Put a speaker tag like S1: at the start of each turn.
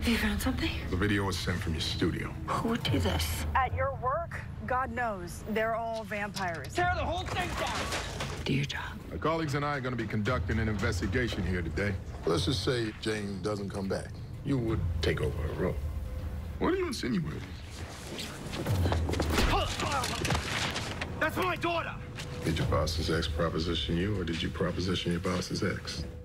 S1: Have you found something?
S2: The video was sent from your studio.
S1: Who would do this?
S3: At your work, God knows, they're all vampires.
S4: Tear the whole thing down!
S1: Do your job.
S2: My colleagues and I are going to be conducting an investigation here today. Let's just say Jane doesn't come back. You would take over her role. What are you insinuating?
S4: That's my daughter!
S2: Did your boss's ex proposition you, or did you proposition your boss's ex?